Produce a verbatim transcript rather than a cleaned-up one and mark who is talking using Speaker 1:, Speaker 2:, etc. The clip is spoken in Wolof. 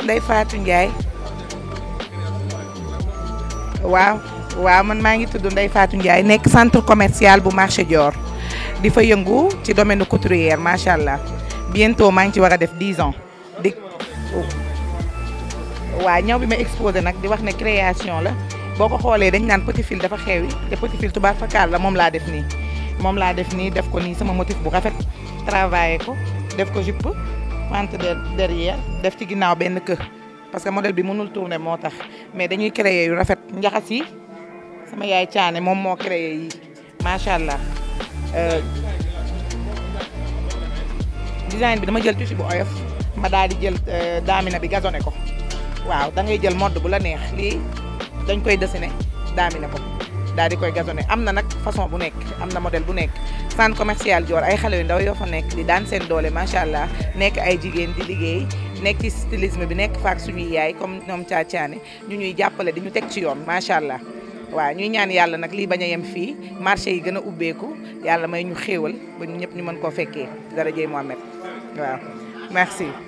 Speaker 1: Ndeye Fatou Ndiaye waaw waaw man maa ngi tudd Ndeye Fatou Ndiaye nekk centre commercial bu marché Dior di fa yëngu ci domaine couturière macha allah bientôt maa ngi ci war a def dix ans di waaw ñëw bi ma exposé nag di wax ne création la boo ko xoolee dañ naan petit fil dafa xewi te petit fil tubaab fakkaar la moom laa def nii moom laa def nii def ko nii sama motif bu rafet travaillé ko def ko jupe fente derrière def ci ginnaaw benn kër parce que modèle bi mënul tourner moo tax mais dañuy créer yu rafet njaxas yi sama yaay caane moom moo créer yi macha allah design bi dama jël tissu bu oyof ma daal di jël daamina bi gazonné ko waaw da ngay jël mode bu la neex lii dañ koy dessiné daamina ko daal di koy gazonné am na nag façon bu nekk am na modèle bu nekk centre commercial Dior ay xale yu ndaw yoo fa nekk di daan seen doole macha allah nekk ay jigéen di liggéey nekk ci stylisme bi nekk faak suñuy yaay comme ñoom caacaane ñu ñuy jàppale di ñu teg ci yoon macha allah waaw ñuy ñaan yàlla nag lii bañ a yem fii marché yi gën a ubbeeku yàlla may ñu xéewal ba ñu ñëpp ñu mën koo fekkee darajey Mohamed waaw merci